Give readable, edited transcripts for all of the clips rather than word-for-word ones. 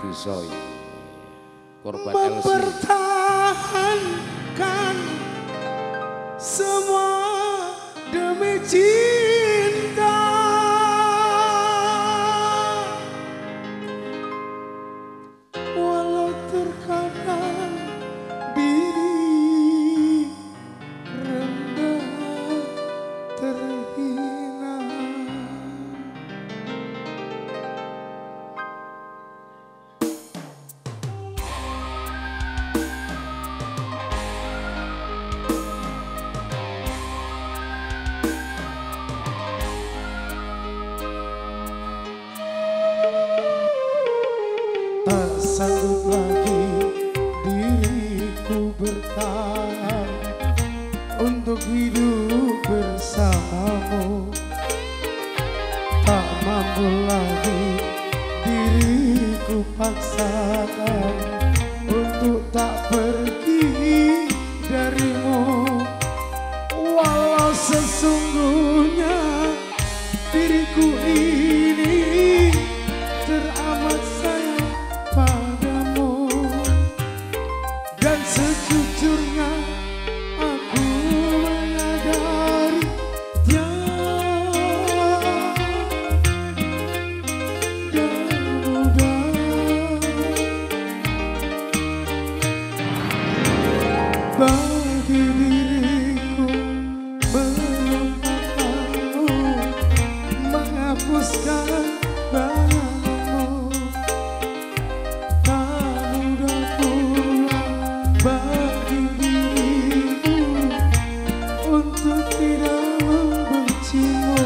Dusoy korban LC mempertahankan semua demi cinta. Walau terkadang diri rendah terhina. Tak sanggup lagi diriku bertahan untuk hidup bersamamu. Tak mampu lagi diriku paksakan untuk tak pergi darimu. Walau sesungguhnya diriku ini teramat sayang padamu, dan sejujurnya aku menyadari dan mudah bagi diriku melupakanmu, menghapuskan bayanganmu. Tak mudah pula bagi diriku untuk tidak membencimu.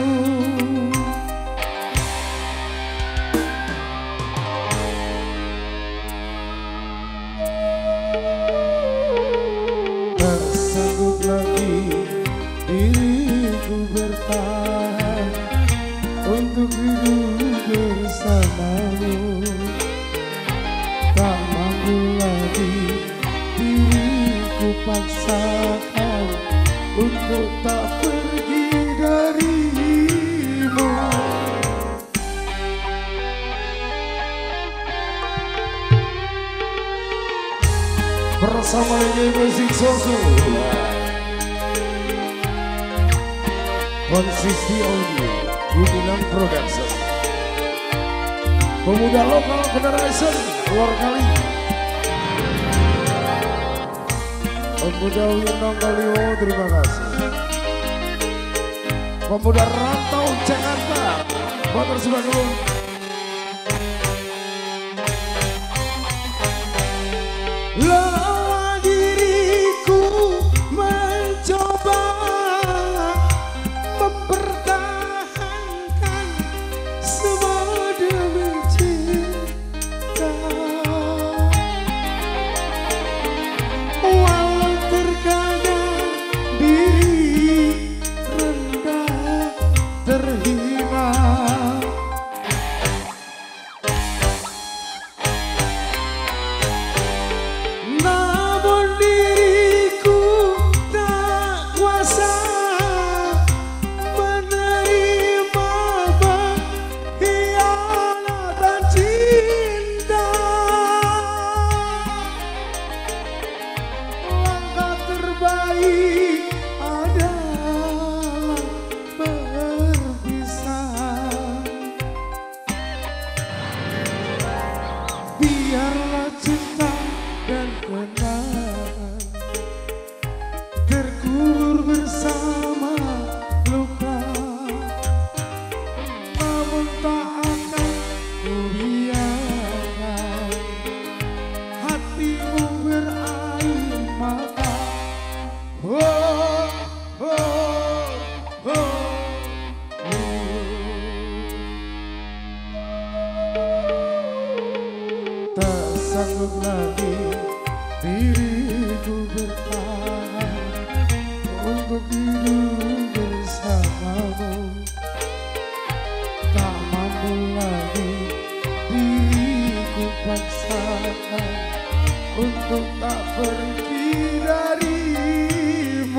Tak sanggup lagi diriku bertahan untuk hidup bersamamu. Tak mampu lagi diriku paksakan untuk tak pergi darimu. bersama Lady Music Sosu Konsisti Audio Gumilang Production, pemuda lokal generation luar kali, pemuda Windong Kalio terima kasih, pemuda rantau Jakarta motor Subang. Lelah diriku mencoba mempertahankan semua demi cinta. Walau terkadang diri rendah terhina. Namun diriku tak kuasa menerima pengkhianatan cinta. Langkah terbaik adalah berpisah. Biarlah cinta dan kenangan terkubur bersama luka, namun tak akan kubiarkan hatimu berair mata. Oh, oh, oh, tak sanggup lagi diriku bertahan untuk hidup bersamamu. Tak mampu lagi diriku paksakan untuk tak pergi darimu.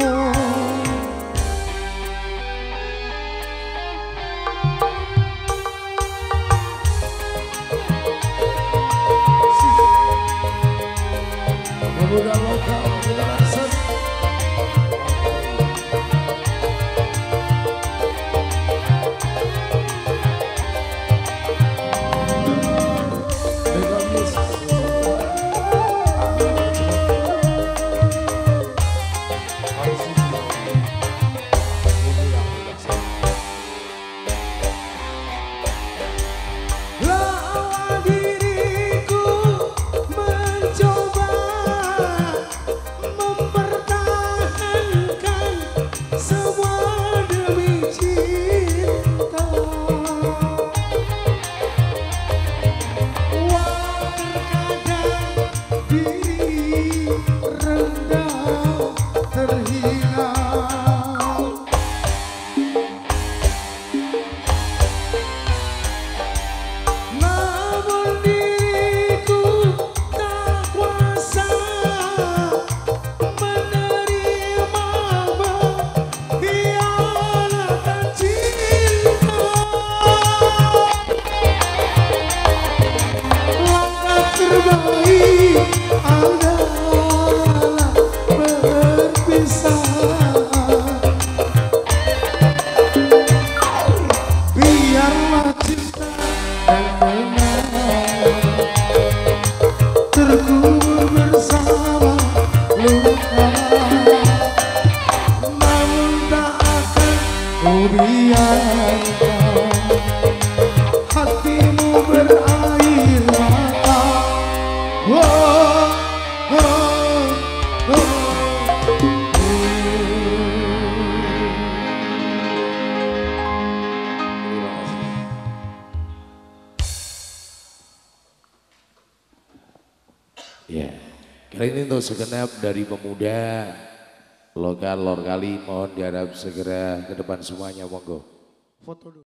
Ya, kali ini untuk segenap dari pemuda lokal Lor Kali mohon diharap segera ke depan semuanya, monggo. Foto dulu.